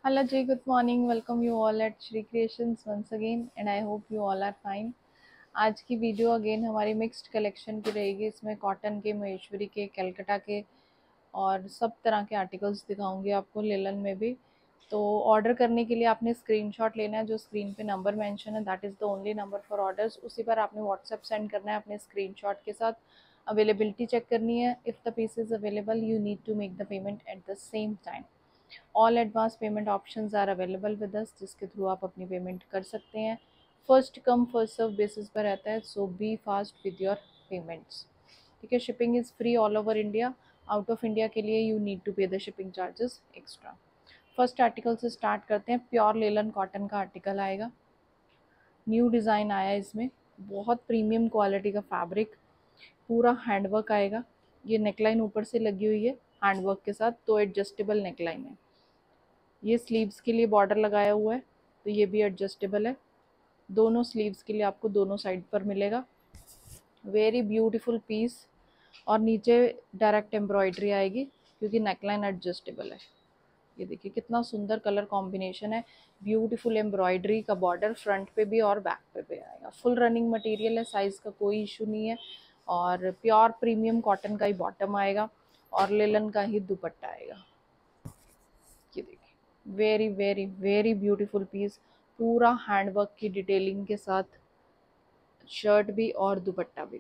Hello Jay, good morning. Welcome you all at Shri Creations once again and I hope you all are fine. आज की video again हमारी mixed collection की रहेगी। इसमें cotton के, महेश्वरी के, कलकत्ता के और सब तरह के आर्टिकल्स दिखाऊंगी आपको, लेलन में भी। तो ऑर्डर करने के लिए आपने स्क्रीनशॉट लेना है, जो स्क्रीन पे नंबर मेंशन है that is the only number for orders. उसी पर आपने व्हाट्सएप सेंड करना है अपने स्क्रीनशॉट के साथ। अवेलेबिलिटी चेक करनी है। If the piece is available you need to make the payment at the same time. All advance payment options are available with us, जिसके थ्रू आप अपनी पेमेंट कर सकते हैं। First come first serve basis पर रहता है, so be fast with your payments. ठीक है, shipping is free all over India. Out of India के लिए you need to pay the shipping charges extra. First article से स्टार्ट करते हैं। प्योर लेलन कॉटन का आर्टिकल आएगा। न्यू डिज़ाइन आया इसमें, बहुत प्रीमियम क्वालिटी का फैब्रिक, पूरा हैंडवर्क आएगा। ये नेकलाइन ऊपर से लगी हुई है हैंडवर्क के साथ, तो एडजस्टेबल नेकलाइन है। ये स्लीव्स के लिए बॉर्डर लगाया हुआ है, तो ये भी एडजस्टेबल है। दोनों स्लीव्स के लिए आपको दोनों साइड पर मिलेगा। Very beautiful piece. और नीचे डायरेक्ट एम्ब्रॉयडरी आएगी क्योंकि नेकलाइन एडजस्टेबल है। ये देखिए कितना सुंदर कलर कॉम्बिनेशन है। ब्यूटीफुल एम्ब्रॉयडरी का बॉर्डर फ्रंट पे भी और बैक पे भी आएगा। फुल रनिंग मटेरियल है, साइज़ का कोई इशू नहीं है। और प्योर प्रीमियम कॉटन का ही बॉटम आएगा और लेलन का ही दुपट्टा आएगा। ये देखिए very very very beautiful piece, पूरा हैंडवर्क की डिटेलिंग के साथ, शर्ट भी और दुपट्टा भी।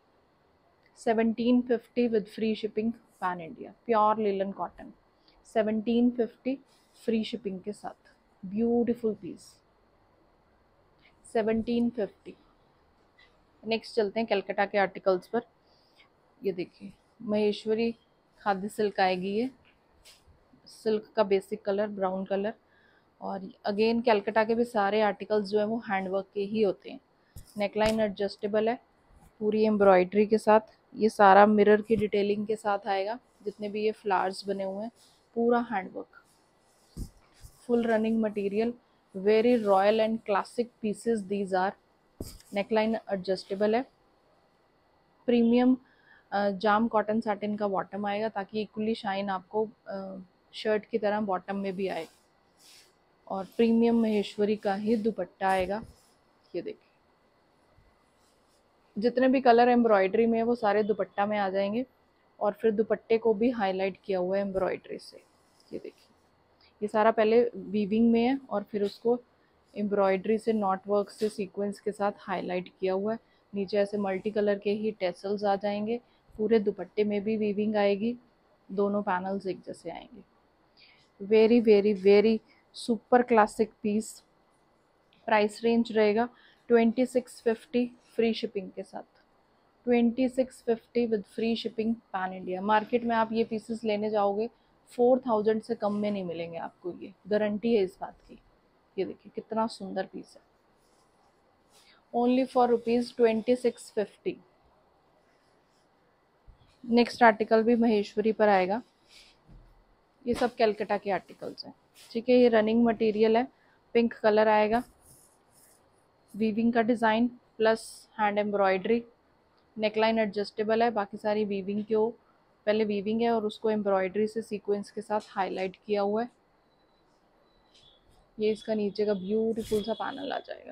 1750 with free shipping pan India. Pure linen cotton 1750 free shipping के साथ। Beautiful piece 1750। नेक्स्ट चलते हैं कलकत्ता के आर्टिकल्स पर। ये देखिए महेश्वरी खादी सिल्क आएगी। ये सिल्क का बेसिक कलर ब्राउन कलर। और अगेन कलकत्ता के भी सारे आर्टिकल्स जो है वो हैंडवर्क के ही होते हैं। नेकलाइन एडजस्टेबल है पूरी एम्ब्रॉयडरी के साथ। ये सारा मिरर की डिटेलिंग के साथ आएगा, जितने भी ये फ्लावर्स बने हुए हैं पूरा handwork. Full running material, very royal and classic pieces these are. Neckline adjustable है। प्रीमियम जाम कॉटन सैटिन का बॉटम आएगा, ताकि इक्वली शाइन आपको शर्ट की तरह बॉटम में भी आए। और प्रीमियम महेश्वरी का ही दुपट्टा आएगा। ये देखिए जितने भी कलर एम्ब्रॉयडरी में है वो सारे दुपट्टा में आ जाएंगे। और फिर दुपट्टे को भी हाईलाइट किया हुआ है एम्ब्रॉयडरी से। ये देखिए ये सारा पहले वीविंग में है और फिर उसको एम्ब्रॉयडरी से नॉट वर्क से सीक्वेंस के साथ हाईलाइट किया हुआ है। नीचे ऐसे मल्टी कलर के ही टेसल्स आ जाएंगे। पूरे दुपट्टे में भी वीविंग आएगी, दोनों पैनल्स एक जैसे आएंगे। Very very very super classic piece. Price range रहेगा 2650 फ्री शिपिंग के साथ। 2650 with free shipping pan India. Market में आप ये पीसेस लेने जाओगे 4000 से कम में नहीं मिलेंगे आपको, ये गारंटी है इस बात की। ये देखिए कितना सुंदर पीस है, ओनली फॉर ₹2650। नेक्स्ट आर्टिकल भी महेश्वरी पर आएगा। ये सब कलकत्ता के आर्टिकल्स हैं। ठीक है, ये रनिंग मटेरियल है, पिंक कलर आएगा। वीविंग का design plus hand embroidery. Neckline adjustable है, बाकी सारी वीविंग की हो। पहले वीविंग है और उसको एम्ब्रॉयडरी से सीक्वेंस के साथ हाईलाइट किया हुआ है। ये इसका नीचे का ब्यूटीफुल सा पैनल आ जाएगा।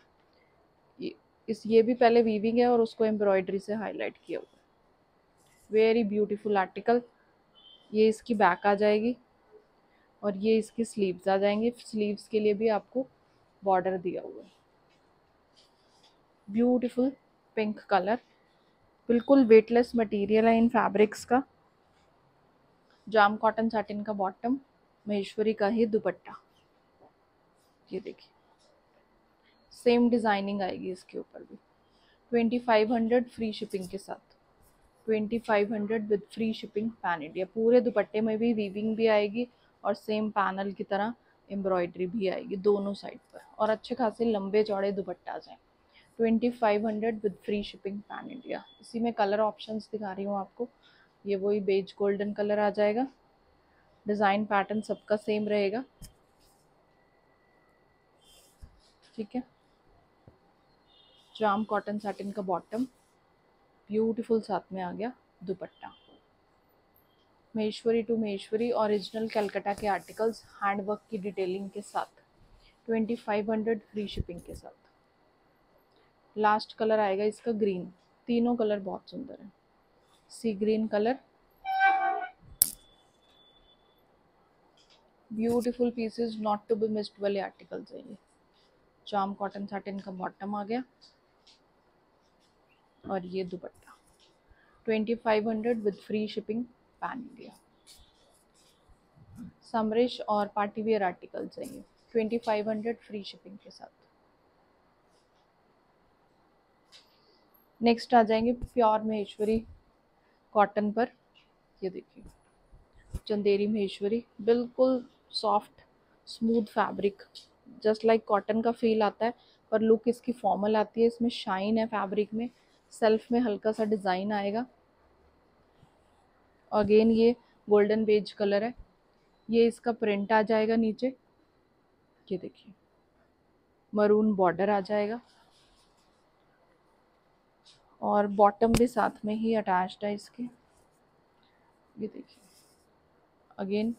ये भी पहले वीविंग है और उसको एम्ब्रॉयडरी से हाईलाइट किया हुआ है। Very beautiful article. ये इसकी बैक आ जाएगी और ये इसकी स्लीव्स आ जाएंगे। स्लीव्स के लिए भी आपको बॉर्डर दिया हुआ है। ब्यूटीफुल पिंक कलर, बिल्कुल वेटलेस मटेरियल है इन फैब्रिक्स का। जाम कॉटन सैटिन का बॉटम, महेश्वरी का ही दुपट्टा। ये देखिए सेम डिज़ाइनिंग आएगी इसके ऊपर भी। 2500 फ्री शिपिंग के साथ। 2500 with free shipping pan India. पूरे दुपट्टे में भी वीविंग भी आएगी और सेम पैनल की तरह एम्ब्रॉयडरी भी आएगी दोनों साइड पर, और अच्छे खासे लंबे चौड़े दुपट्टा हैं। 2500 with free shipping pan India. इसी में कलर ऑप्शंस दिखा रही हूँ आपको। ये वही बेज गोल्डन कलर आ जाएगा। डिज़ाइन पैटर्न सबका सेम रहेगा। ठीक है, जाम कॉटन सैटिन का बॉटम, ब्यूटीफुल साथ में आ गया दुपट्टा। महेश्वरी टू महेश्वरी ओरिजिनल कलकत्ता के आर्टिकल्स हैंडवर्क की डिटेलिंग के साथ 2500 फ्री शिपिंग के साथ। लास्ट कलर आएगा इसका ग्रीन। तीनों कलर बहुत सुंदर है। Sea green colour, beautiful pieces, not to be missed वाले आर्टिकल्स है ये। जाम कॉटन सैटिन का बॉटम आ गया और ये dupatta 2500 with free shipping pan India. Summerish और पार्टी वेयर आर्टिकल्स है ये 2500 फ्री शिपिंग के साथ। नेक्स्ट आ जाएंगे प्योर महेश्वरी कॉटन पर। ये देखिए चंदेरी महेश्वरी, बिल्कुल soft smooth fabric, just like cotton का फील आता है पर लुक इसकी फॉर्मल आती है। इसमें शाइन है फैब्रिक में, सेल्फ में हल्का सा डिज़ाइन आएगा। अगेन ये गोल्डन बेज कलर है। ये इसका प्रिंट आ जाएगा नीचे, ये देखिए मरून बॉर्डर आ जाएगा और बॉटम भी साथ में ही अटैच्ड है इसके। ये देखिए अगेन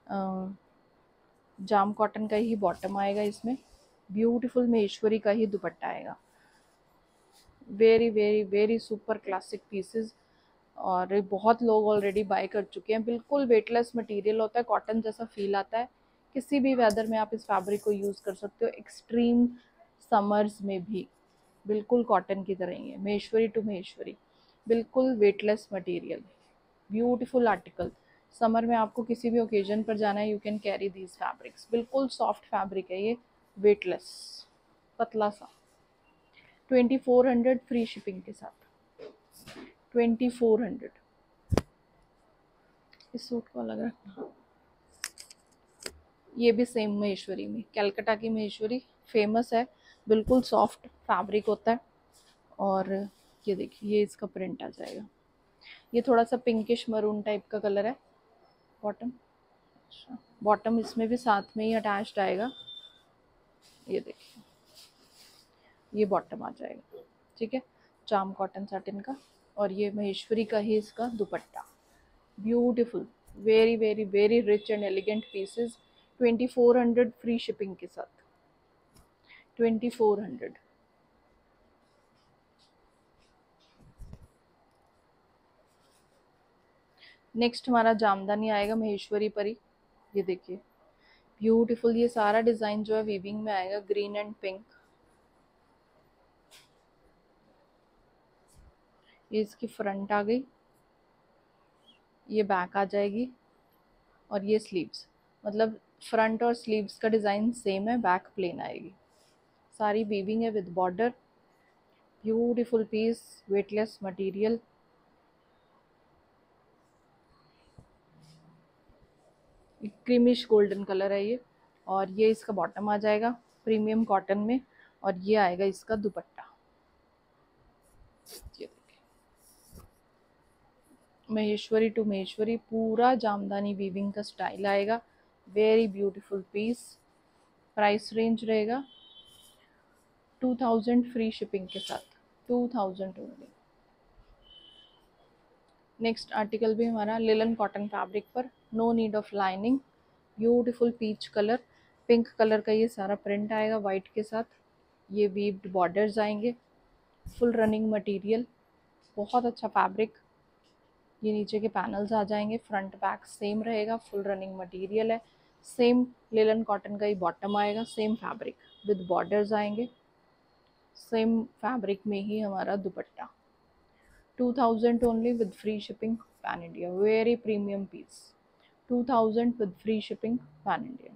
जाम कॉटन का ही बॉटम आएगा इसमें। ब्यूटीफुल महेश्वरी का ही दुपट्टा आएगा। Very very very super classic pieces और बहुत लोग ऑलरेडी बाय कर चुके हैं। बिल्कुल वेटलेस मटेरियल होता है, कॉटन जैसा फील आता है। किसी भी वेदर में आप इस फैब्रिक को यूज़ कर सकते हो, एक्सट्रीम समर्स में भी बिल्कुल कॉटन की तरह ही है। महेश्वरी टू महेश्वरी, बिल्कुल weightless material, beautiful article. Summer में आपको किसी भी ओकेजन पर जाना है, you can carry these fabrics. बिल्कुल सॉफ्ट फैब्रिक है ये, वेटलेस, पतला सा। 2400 फ्री शिपिंग के साथ। 2400। इस सूट को अलग रखना। ये भी सेम महेश्वरी में, कलकत्ता की महेश्वरी फेमस है। बिल्कुल सॉफ्ट फैब्रिक होता है और ये देखिए ये इसका प्रिंट आ जाएगा। ये थोड़ा सा पिंकिश मरून टाइप का कलर है। बॉटम, अच्छा बॉटम इसमें भी साथ में ही अटैच्ड आएगा। ये देखिए ये बॉटम आ जाएगा, ठीक है, जाम कॉटन सैटिन का। और ये महेश्वरी का ही इसका dupatta. Beautiful, very very very rich and elegant pieces. 2400 free shipping के साथ। 2400। नेक्स्ट हमारा जामदानी आएगा महेश्वरी परी। ये देखिए ब्यूटीफुल, ये सारा डिजाइन जो है वीविंग में आएगा, ग्रीन एंड पिंक। ये इसकी फ्रंट आ गई, ये बैक आ जाएगी और ये स्लीव्स, मतलब फ्रंट और स्लीव्स का डिज़ाइन सेम है, बैक प्लेन आएगी। सारी वीविंग है with border. Beautiful piece, weightless material. Creamish golden colour है ये और ये इसका बॉटम आ जाएगा प्रीमियम कॉटन में और ये आएगा इसका दुपट्टा। ये देखिए महेश्वरी टू महेश्वरी, पूरा जामदानी वीविंग का स्टाइल आएगा। Very beautiful piece. Price range रहेगा 2000 फ्री शिपिंग के साथ। 2000 ओनली। नेक्स्ट आर्टिकल भी हमारा लिलन कॉटन फैब्रिक पर, no need of lining. Beautiful peach colour, pink colour का ये सारा प्रिंट आएगा वाइट के साथ। ये वीव्ड बॉर्डर्स आएंगे, फुल रनिंग मटेरियल, बहुत अच्छा फैब्रिक। ये नीचे के पैनल्स आ जाएंगे, फ्रंट बैक सेम रहेगा, फुल रनिंग मटेरियल है। सेम लिलन कॉटन का ही बॉटम आएगा, सेम फैब्रिक विद बॉर्डर्स आएंगे, सेम फैब्रिक में ही हमारा दुपट्टा। 2000 only with free shipping pan India. Very premium piece. 2000 with free shipping pan India.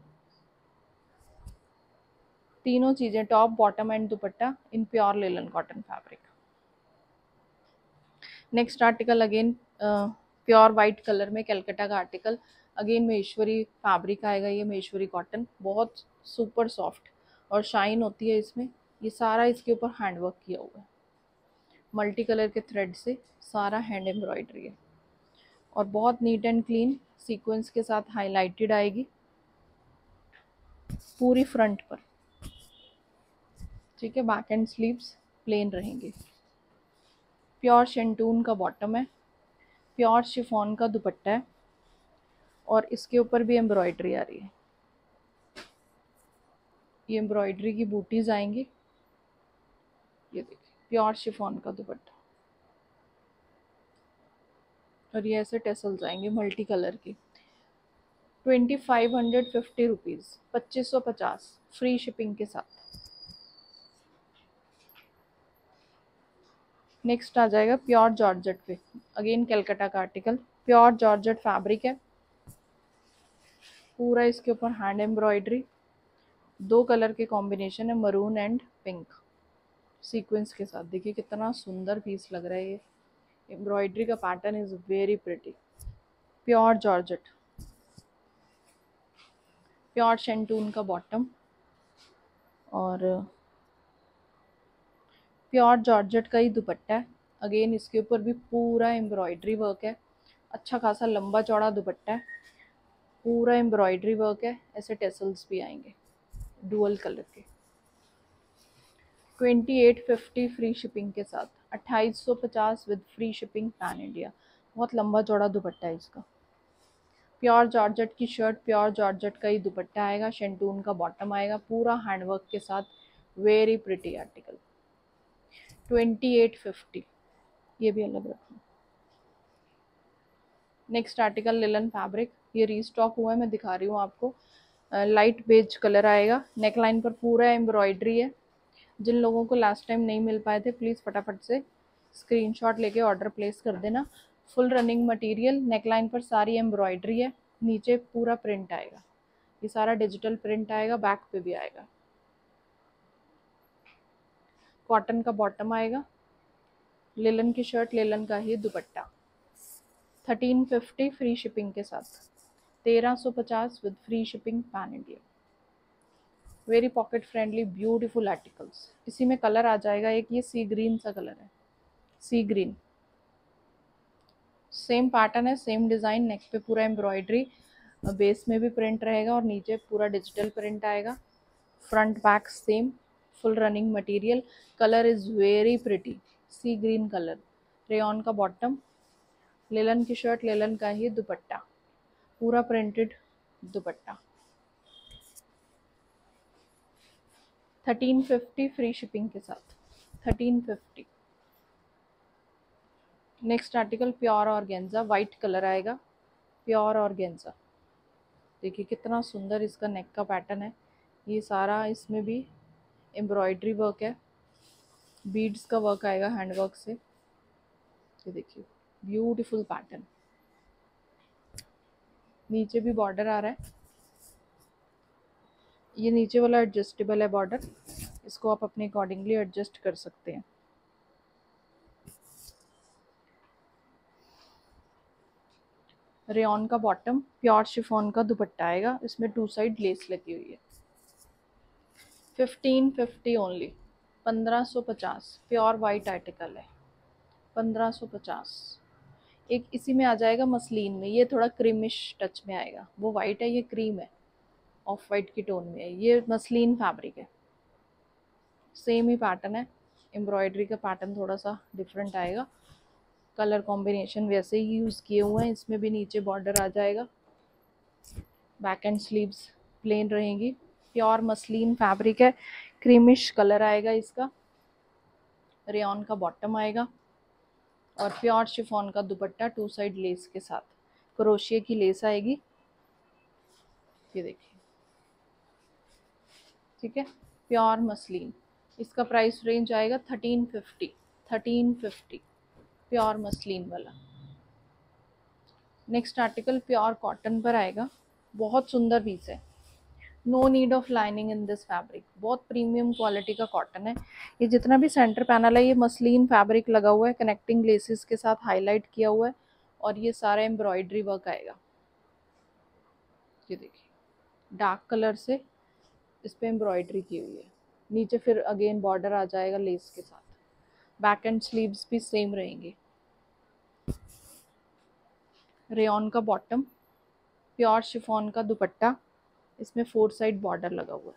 तीनों चीजें, top bottom and dupatta, in pure linen cotton fabric. Next article again pure white colour में कलकत्ता का आर्टिकल। Again Maheshwari fabric आएगा, ये महेश्वरी कॉटन, बहुत super soft और shine होती है इसमें। ये सारा इसके ऊपर हैंडवर्क किया हुआ है, मल्टी कलर के थ्रेड से सारा हैंड एम्ब्रॉयडरी है और बहुत नीट एंड क्लीन सीक्वेंस के साथ हाईलाइटेड आएगी पूरी फ्रंट पर, ठीक है। बैक एंड स्लीव्स प्लेन रहेंगे। प्योर शेंटून का बॉटम है, प्योर शिफॉन का दुपट्टा है। और इसके ऊपर भी एम्ब्रॉयडरी आ रही है। ये एम्ब्रॉयडरी की बूटीज आएंगी। ये देखिए प्योर शिफॉन का दुपट्टा, और ये ऐसे टेसल्स आएंगे मल्टी कलर की। 2550 रुपीज़, 2550 फ्री शिपिंग के साथ। नेक्स्ट आ जाएगा प्योर जॉर्जेट पे, अगेन कलकत्ता का आर्टिकल। प्योर जॉर्जेट फैब्रिक है, पूरा इसके ऊपर हैंड एम्ब्रॉयडरी, 2 कलर के कॉम्बिनेशन है, मरून एंड पिंक सीक्वेंस के साथ। देखिए कितना सुंदर पीस लग रहा है। ये एम्ब्रॉयडरी का pattern is very pretty. Pure georgette, pure shantoon का बॉटम, और प्योर जॉर्जेट का ही दुपट्टा है। अगेन इसके ऊपर भी पूरा एम्ब्रॉयडरी वर्क है, अच्छा खासा लंबा चौड़ा दुपट्टा है, पूरा एम्ब्रॉयडरी वर्क है, ऐसे टेसल्स भी आएंगे डुअल कलर के। 2850 फ्री शिपिंग के साथ, 2850 with free shipping pan India. बहुत लंबा चौड़ा दुपट्टा है इसका। प्योर जॉर्जेट की शर्ट, प्योर जॉर्जेट का ही दुपट्टा आएगा, शेंटून का बॉटम आएगा, पूरा हैंडवर्क के साथ। Very pretty article. 2850, ये भी अलग रखना। नेक्स्ट आर्टिकल लिलन फैब्रिक, ये रीस्टॉक हुआ है, मैं दिखा रही हूँ आपको। लाइट बेज कलर आएगा, नेकलाइन पर पूरा एम्ब्रॉयडरी है। जिन लोगों को लास्ट टाइम नहीं मिल पाए थे प्लीज़ फटाफट से स्क्रीनशॉट लेके ऑर्डर प्लेस कर देना। फुल रनिंग मटेरियल, नेकलाइन पर सारी एम्ब्रॉयडरी है, नीचे पूरा प्रिंट आएगा, ये सारा डिजिटल प्रिंट आएगा, बैक पे भी आएगा। कॉटन का बॉटम आएगा, लिलन की शर्ट, लिलन का ही दुपट्टा। 1350 फ्री शिपिंग के साथ, 1350 with free shipping pan India. Very pocket friendly beautiful articles. इसी में कलर आ जाएगा एक, ये सी ग्रीन सा कलर है, सी ग्रीन। सेम पैटर्न है, सेम डिज़ाइन, नेक पे पूरा एम्ब्रॉयडरी, बेस में भी प्रिंट रहेगा और नीचे पूरा डिजिटल प्रिंट आएगा। Front back same, full running material, colour is very pretty, sea green colour. Rayon का बॉटम, लिलन की शर्ट, लिलन का ही दुपट्टा, पूरा प्रिंटेड दुपट्टा। 1350 फ्री शिपिंग के साथ, 1350। Next article pure organza, white colour आएगा, प्योर ऑर्गेन्जा। देखिए कितना सुंदर इसका नेक का पैटर्न है। ये सारा इसमें भी एम्ब्रॉयडरी वर्क है, बीड्स का वर्क आएगा हैंड वर्क से। ये देखिए ब्यूटीफुल पैटर्न, नीचे भी बॉर्डर आ रहा है। ये नीचे वाला एडजस्टेबल है बॉर्डर, इसको आप अपने अकॉर्डिंगली एडजस्ट कर सकते हैं। रेयॉन का बॉटम, प्योर शिफॉन का दुपट्टा आएगा, इसमें 2 साइड लेस लगी हुई है। 1550 ओनली, 1550। प्योर वाइट आर्टिकल है, 1550। एक इसी में आ जाएगा मसलिन में, ये थोड़ा क्रीमिश टच में आएगा, वो वाइट है, ये क्रीम है, ऑफ वाइट की टोन में है। ये मसलिन फैब्रिक है, सेम ही पैटर्न है, एम्ब्रॉयडरी का पैटर्न थोड़ा सा डिफरेंट आएगा, कलर कॉम्बिनेशन वैसे ही यूज़ किए हुए हैं। इसमें भी नीचे बॉर्डर आ जाएगा, बैक एंड स्लीव्स प्लेन रहेंगी। प्योर मसलिन फैब्रिक है, क्रीमिश कलर आएगा इसका। रेयॉन का बॉटम आएगा और प्योर शिफॉन का दुपट्टा, 2 साइड लेस के साथ, क्रोशिया की लेस आएगी। ये देखिए, ठीक है, प्योर मसलिन। इसका प्राइस रेंज आएगा 1350, 1350 प्योर मसलिन वाला। नेक्स्ट आर्टिकल प्योर कॉटन पर आएगा, बहुत सुंदर पीस है। No need of lining in this fabric, बहुत प्रीमियम क्वालिटी का कॉटन है। ये जितना भी सेंटर पैनल है ये मसलिन फैब्रिक लगा हुआ है, कनेक्टिंग लेसेस के साथ हाईलाइट किया हुआ है, और ये सारा एम्ब्रॉयडरी वर्क आएगा। ये देखिए डार्क कलर से इस पे एम्ब्रॉयडरी की हुई है, नीचे फिर अगेन बॉर्डर आ जाएगा लेस के साथ। बैक एंड स्लीव्स भी सेम रहेंगे। रेयॉन का बॉटम, प्योर शिफॉन का दुपट्टा, इसमें 4 साइड बॉर्डर लगा हुआ है।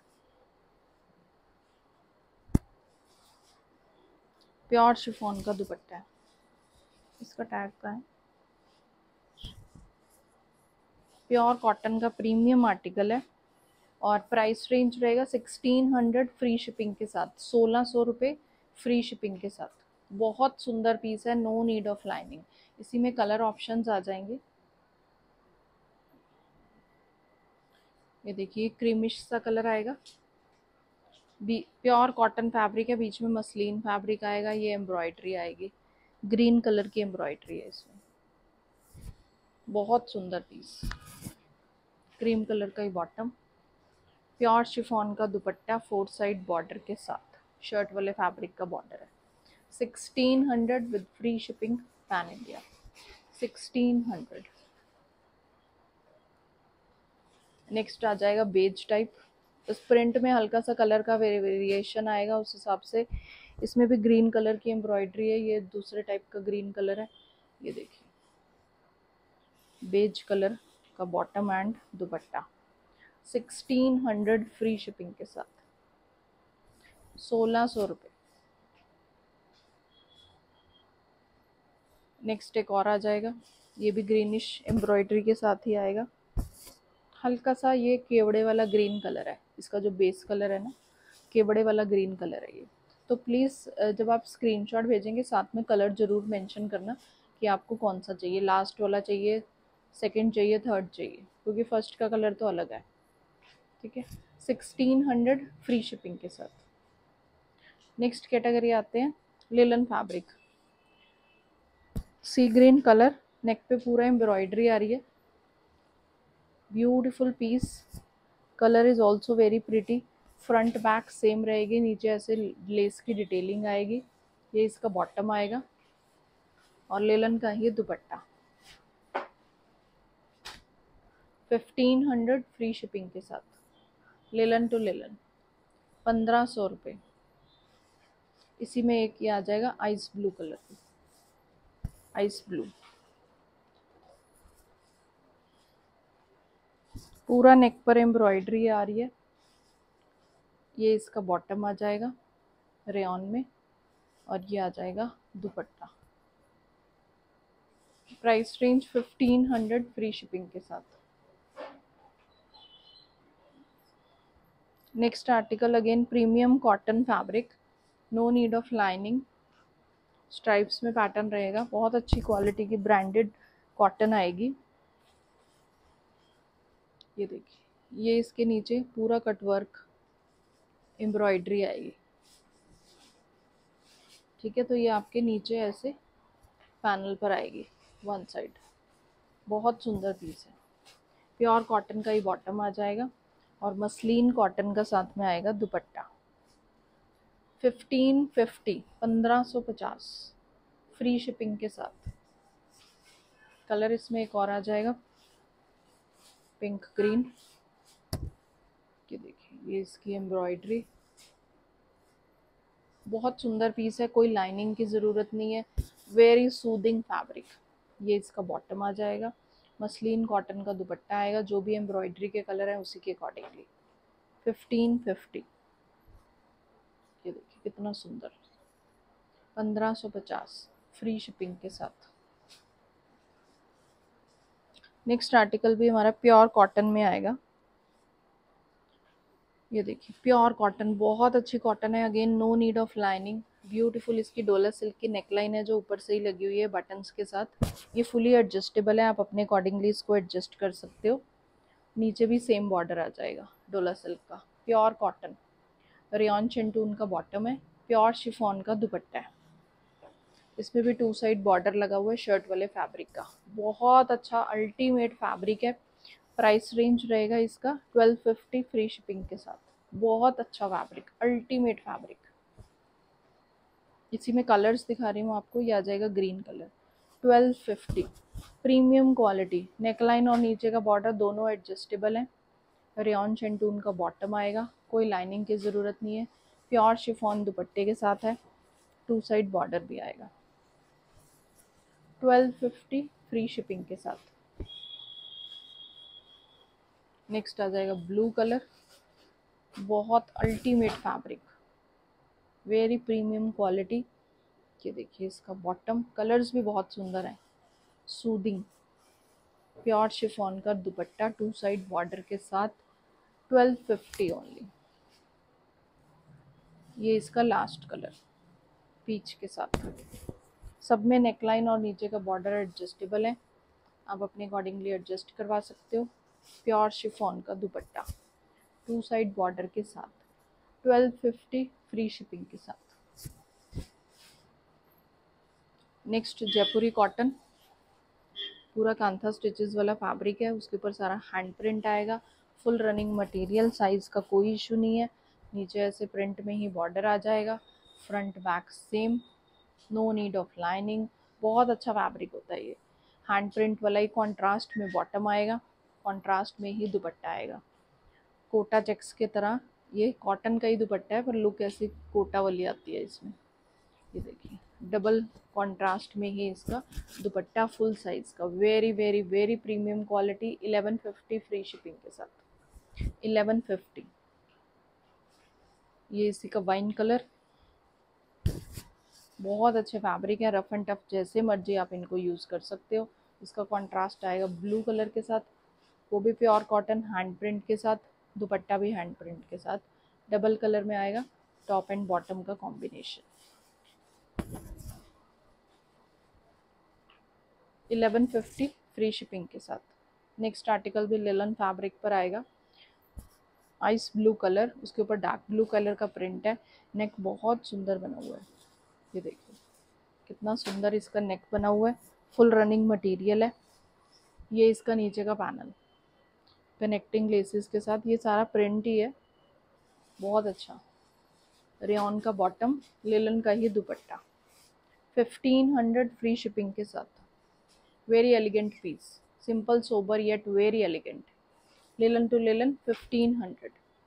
प्योर शिफॉन का दुपट्टा है, इसका टैग का है। प्योर कॉटन का प्रीमियम आर्टिकल है और प्राइस रेंज रहेगा 1600 फ्री शिपिंग के साथ, 1600 रुपये फ्री शिपिंग के साथ। बहुत सुंदर पीस है, नो नीड ऑफ लाइनिंग। इसी में कलर ऑप्शंस आ जाएंगे। ये देखिए क्रीमिश सा कलर आएगा, प्योर कॉटन फैब्रिक है, बीच में मसलिन फैब्रिक आएगा, ये एम्ब्रॉयडरी आएगी, ग्रीन कलर की एम्ब्रॉयडरी है इसमें। बहुत सुंदर पीस, क्रीम कलर का ही बॉटम, प्योर शिफॉन का दुपट्टा 4 साइड बॉर्डर के साथ, शर्ट वाले फैब्रिक का बॉर्डर है। 1600 with free shipping pan India, 1600। Next आ जाएगा बेज टाइप। इस प्रिंट में हल्का सा कलर का वेरिएशन आएगा, उस हिसाब से इसमें भी ग्रीन कलर की एम्ब्रॉयडरी है। ये दूसरे टाइप का ग्रीन कलर है, ये देखिए बेज कलर का bottom and dupatta, 1600 free shipping के साथ, 1600 रुपये। नेक्स्ट एक और आ जाएगा, ये भी ग्रीनिश एम्ब्रॉयडरी के साथ ही आएगा। हल्का सा ये केवड़े वाला ग्रीन कलर है, इसका जो बेस कलर है ना, केवड़े वाला ग्रीन कलर है ये। तो प्लीज़ जब आप स्क्रीनशॉट भेजेंगे साथ में कलर ज़रूर मेंशन करना कि आपको कौन सा चाहिए, लास्ट वाला चाहिए, सेकंड चाहिए, थर्ड चाहिए, क्योंकि फर्स्ट का कलर तो अलग है। ठीक है, 1600 फ्री शिपिंग के साथ। नेक्स्ट कैटेगरी आते हैं linen fabric, sea green colour, neck पे पूरा एम्ब्रॉयडरी आ रही है, beautiful piece, colour is also very pretty, front back same रहेगी, नीचे ऐसे लेस की डिटेलिंग आएगी, ये इसका बॉटम आएगा और लेलन का ही दुपट्टा, 1500 फ्री शिपिंग के साथ, लेलन टू लेलन, 1500 रुपये। इसी में एक ये आ जाएगा आइस ब्लू कलर की, आइस ब्लू, पूरा नेक पर एम्ब्रॉयडरी आ रही है, ये इसका बॉटम आ जाएगा रेयॉन में और ये आ जाएगा dupatta. Price range 1500 free shipping के साथ। Next article again premium cotton fabric, no need of lining, stripes में पैटर्न रहेगा, बहुत अच्छी क्वालिटी की ब्रांडेड कॉटन आएगी। ये देखिए, ये इसके नीचे पूरा कटवर्क एम्ब्रॉयडरी आएगी। ठीक है, तो ये आपके नीचे ऐसे पैनल पर आएगी वन साइड, बहुत सुंदर पीस है। प्योर कॉटन का ही बॉटम आ जाएगा और मसलिन कॉटन का साथ में आएगा दुपट्टा, 1550, 1550 फ्री शिपिंग के साथ। कलर इसमें एक और आ जाएगा पिंक ग्रीन, ये देखिए ये इसकी एम्ब्रॉयडरी, बहुत सुंदर पीस है, कोई लाइनिंग की ज़रूरत नहीं है, वेरी सूदिंग फैब्रिक। ये इसका बॉटम आ जाएगा, मसलिन कॉटन का दुपट्टा आएगा, जो भी एम्ब्रॉयडरी के कलर है उसी के अकॉर्डिंगली, 1550। ये देखिए कितना सुंदर, 1550 फ्री शिपिंग के साथ। नेक्स्ट आर्टिकल भी हमारा प्योर कॉटन में आएगा, ये देखिए प्योर कॉटन, बहुत अच्छी कॉटन है, again no need of lining, beautiful इसकी डोला सिल्क की नेकलाइन है जो ऊपर से ही लगी हुई है बटन्स के साथ। ये फुली एडजस्टेबल है, आप अपने अकॉर्डिंगली इसको एडजस्ट कर सकते हो। नीचे भी सेम बॉर्डर आ जाएगा डोला सिल्क का, प्योर कॉटन, रेयॉन शेंटून का बॉटम है, प्योर शिफॉन का दुपट्टा है, इसमें भी 2 साइड बॉर्डर लगा हुआ है शर्ट वाले फैब्रिक का, बहुत अच्छा अल्टीमेट फैब्रिक है। प्राइस रेंज रहेगा इसका 1250 फ्री शिपिंग के साथ, बहुत अच्छा फैब्रिक, अल्टीमेट फैब्रिक। इसी में कलर्स दिखा रही हूँ आपको, ये आ जाएगा green colour, 1250, premium quality, neckline और नीचे का बॉर्डर दोनों एडजस्टेबल हैं, रेयॉन शेंटून का बॉटम आएगा, कोई लाइनिंग की ज़रूरत नहीं है, प्योर शिफॉन दुपट्टे के साथ है, 2 साइड बॉर्डर भी आएगा, 1250 फ्री शिपिंग के साथ। नेक्स्ट आ जाएगा ब्लू कलर, बहुत ultimate fabric, very premium quality. ये देखिए इसका बॉटम, कलर्स भी बहुत सुंदर हैं, सूदिंग, प्योर शिफॉन का दुपट्टा 2 साइड बॉर्डर के साथ 1250 ओनली। ये इसका लास्ट कलर पीच के साथ। सब में नेकलाइन और नीचे का बॉर्डर एडजस्टेबल है, आप अपने अकॉर्डिंगली एडजस्ट करवा सकते हो। प्योर शिफॉन का दुपट्टा 2 साइड बॉर्डर के साथ 1250 फ्री शिपिंग के साथ। नेक्स्ट जयपुरी कॉटन, पूरा कांथा स्टिचेस वाला फैब्रिक है, उसके ऊपर सारा हैंड प्रिंट आएगा। फुल रनिंग मटेरियल, साइज का कोई इशू नहीं है। नीचे ऐसे प्रिंट में ही बॉर्डर आ जाएगा, front back same, no need of lining. बहुत अच्छा फैब्रिक होता है ये। हैंड प्रिंट वाला ही कॉन्ट्रास्ट में बॉटम आएगा, कॉन्ट्रास्ट में ही दुपट्टा आएगा। कोटा चेक्स की तरह ये कॉटन का ही दुपट्टा है, पर लुक ऐसी कोटा वाली आती है इसमें। ये देखिए डबल कॉन्ट्रास्ट में ही इसका दुपट्टा, फुल साइज का, very very very premium quality. 1150 free shipping के साथ 1150। ये इसी का वाइन कलर, बहुत अच्छे फैब्रिक है, रफ एंड टफ जैसे मर्जी आप इनको यूज़ कर सकते हो। इसका कॉन्ट्रास्ट आएगा ब्लू कलर के साथ, वो भी प्योर कॉटन हैंड प्रिंट के साथ, दुपट्टा भी हैंड प्रिंट के साथ, डबल कलर में आएगा, टॉप एंड बॉटम का कॉम्बिनेशन। 1150 फ्री शिपिंग के साथ। नेक्स्ट आर्टिकल भी लिलन फैब्रिक पर आएगा, आइस ब्लू कलर, उसके ऊपर डार्क ब्लू कलर का प्रिंट है। नेक बहुत सुंदर बना हुआ है, ये देखिए कितना सुंदर इसका नेक बना हुआ है। फुल रनिंग मटेरियल है। ये इसका नीचे का पैनल कनेक्टिंग लेसेस के साथ, ये सारा प्रिंट ही है, बहुत अच्छा। रेयॉन का बॉटम, लिलन का ही दुपट्टा, 1500 फ्री शिपिंग के साथ। Very elegant piece, simple sober yet very elegant. Linen to linen 1500।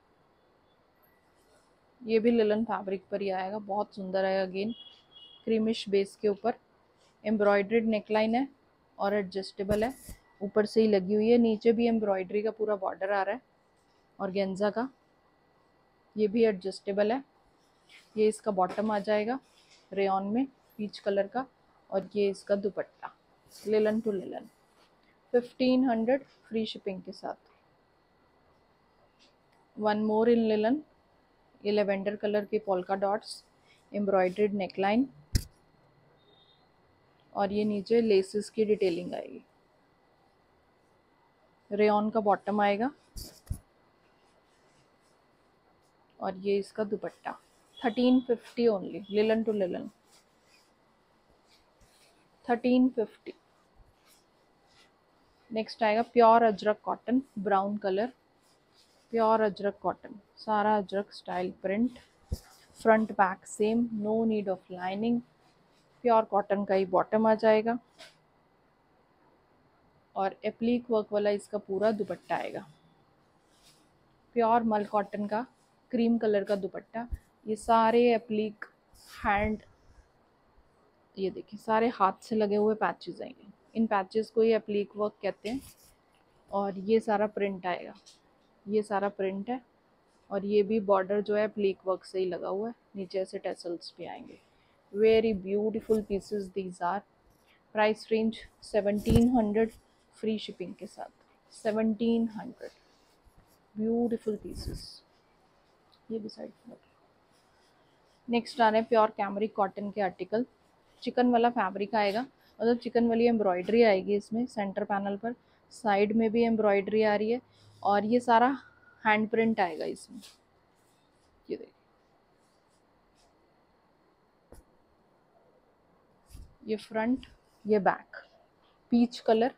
ये भी लिलन फैब्रिक पर ही आएगा, बहुत सुंदर है। अगेन क्रीमिश बेस के ऊपर एम्ब्रॉयड्रीड नेकलाइन है और एडजस्टेबल है, ऊपर से ही लगी हुई है। नीचे भी एम्ब्रॉयडरी का पूरा बॉर्डर आ रहा है और गेंजा का, ये भी एडजस्टेबल है। ये इसका बॉटम आ जाएगा रेयॉन में पीच कलर का, और ये इसका dupatta linen to linen 1500 free shipping के साथ। वन मोर इन लिलन, ये लेवेंडर कलर के पोल्का डॉट्स, एम्ब्रॉयड्रीड नेकलाइन, और ये नीचे लेसेस की डिटेलिंग आएगी। रेयॉन का बॉटम आएगा और ये इसका dupatta 1350 only. Linen to linen 1350। Next आएगा pure ajrak cotton, brown colour, pure ajrak cotton, सारा ajrak style print, front back same, no need of lining. Pure cotton का ही बॉटम आ जाएगा और एप्लीक वर्क वाला इसका पूरा दुपट्टा आएगा। प्योर मल कॉटन का क्रीम कलर का दुपट्टा, ये सारे एप्लीक हैंड, ये देखिए सारे हाथ से लगे हुए पैचेस आएंगे, इन पैचेस को ही एप्लीक वर्क कहते हैं। और ये सारा प्रिंट आएगा, ये सारा प्रिंट है, और ये भी बॉर्डर जो है एप्लीक वर्क से ही लगा हुआ है। नीचे ऐसे टेसल्स भी आएंगे। Very beautiful pieces these are. Price range 1700 free shipping के साथ। 1700 ब्यूटीफुल पीसेस। ये भी साइड में। नेक्स्ट आ रहे हैं प्योर कैमरिक कॉटन के आर्टिकल, चिकन वाला फैब्रिक आएगा, मतलब चिकन वाली एम्ब्रॉयडरी आएगी इसमें सेंटर पैनल पर, साइड में भी एम्ब्रॉयडरी आ रही है, और ये सारा हैंड प्रिंट आएगा इसमें। ये देखिए ये फ्रंट, ये back, peach colour,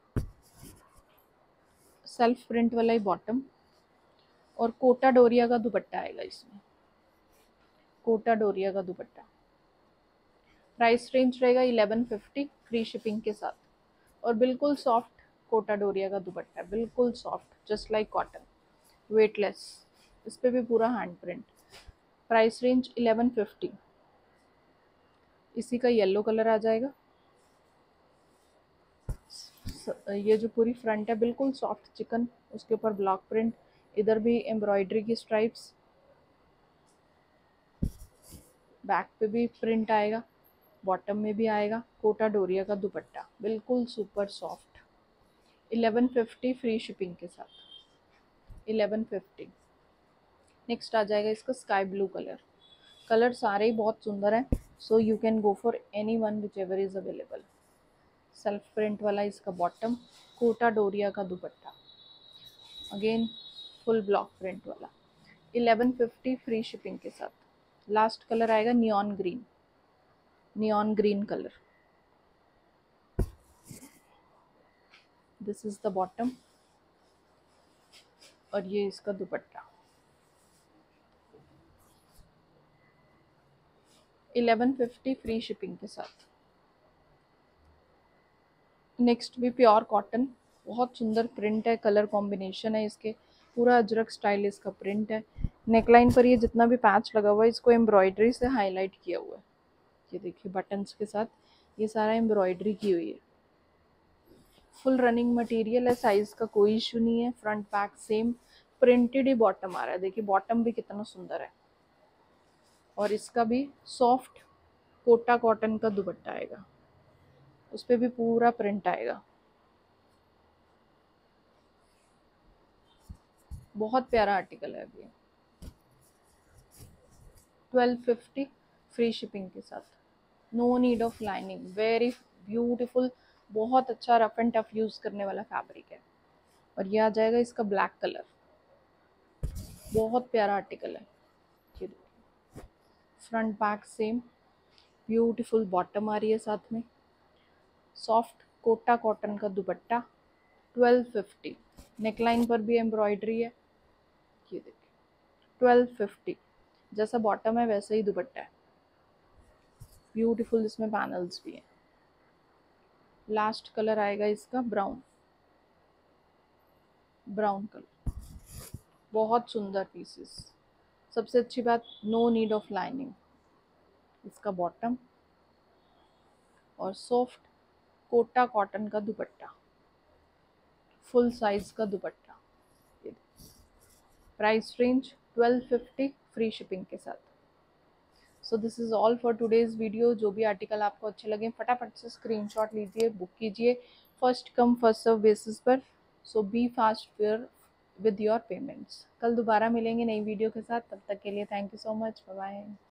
self print वाला ही बॉटम, और कोटा डोरिया का दुपट्टा आएगा इसमें, कोटा डोरिया का दुपट्टा। प्राइस रेंज रहेगा 1150 फ्री शिपिंग के साथ, और बिल्कुल सॉफ्ट कोटा डोरिया का दुपट्टा, बिल्कुल soft just like cotton, weightless. इस पे भी पूरा हैंड प्रिंट। Price range 1150। इसी का येलो कलर आ जाएगा। ये जो पूरी फ्रंट है बिल्कुल सॉफ्ट चिकन, उसके ऊपर ब्लॉक प्रिंट, इधर भी एम्ब्रॉयडरी की स्ट्राइप्स, बैक पे भी प्रिंट आएगा, बॉटम में भी आएगा। कोटा डोरिया का दुपट्टा, बिल्कुल सुपर सॉफ्ट। 1150 फ्री शिपिंग के साथ, 1150। नेक्स्ट आ जाएगा इसका स्काई ब्लू कलर। कलर सारे ही बहुत सुंदर हैं, so you can go for any one which ever is available. Self print वाला इसका बॉटम, कोटा डोरिया का dupatta, again full block print वाला, 1150 फ्री शिपिंग के साथ। लास्ट कलर आएगा neon green, neon green colour. This is the bottom और ये इसका दुपट्टा, 1150 फ्री शिपिंग के साथ। नेक्स्ट भी प्योर कॉटन, बहुत सुंदर प्रिंट है, कलर कॉम्बिनेशन है इसके, पूरा अजरक स्टाइल इसका प्रिंट है। नेकलाइन पर ये जितना भी पैच लगा हुआ है इसको एम्ब्रॉयडरी से हाईलाइट किया हुआ है। ये देखिए बटन्स के साथ ये सारा एम्ब्रॉयडरी की हुई है। फुल रनिंग मटेरियल है, साइज का कोई इशू नहीं है। फ्रंट बैक सेम, प्रिंटेड ही बॉटम आ रहा है। देखिए बॉटम भी कितना सुंदर है, और इसका भी सॉफ्ट कोटा कॉटन का दुपट्टा आएगा, उस पर भी पूरा प्रिंट आएगा। बहुत प्यारा आर्टिकल है अभी। 1250 फ्री शिपिंग के साथ, no need of lining, very beautiful, बहुत अच्छा रफ एंड टफ यूज करने वाला फैब्रिक है। और ये आ जाएगा इसका ब्लैक कलर, बहुत प्यारा आर्टिकल है। ये देखिए front back same, beautiful bottom आ रही है साथ में, सॉफ्ट कोटा कॉटन का दुपट्टा, 1250। नेकलाइन पर भी एम्ब्रॉयडरी है, ये देखिए 1250। जैसा बॉटम है वैसा ही दुपट्टा है, ब्यूटीफुल इसमें पैनल्स भी हैं। लास्ट कलर आएगा इसका ब्राउन, ब्राउन कलर, बहुत सुंदर पीसेस। सबसे अच्छी बात, नो नीड ऑफ लाइनिंग। इसका बॉटम और सॉफ्ट कोटा कॉटन का दुपट्टा, फुल साइज का dupatta. Price range 1250 free shipping के साथ। So this is all for today's video. जो भी आर्टिकल आपको अच्छे लगे फटाफट से स्क्रीनशॉट लीजिए, बुक कीजिए first come first serve basis पर। So be fast fair with your payments. कल दोबारा मिलेंगे नई वीडियो के साथ, तब तक के लिए thank you so much, bye bye.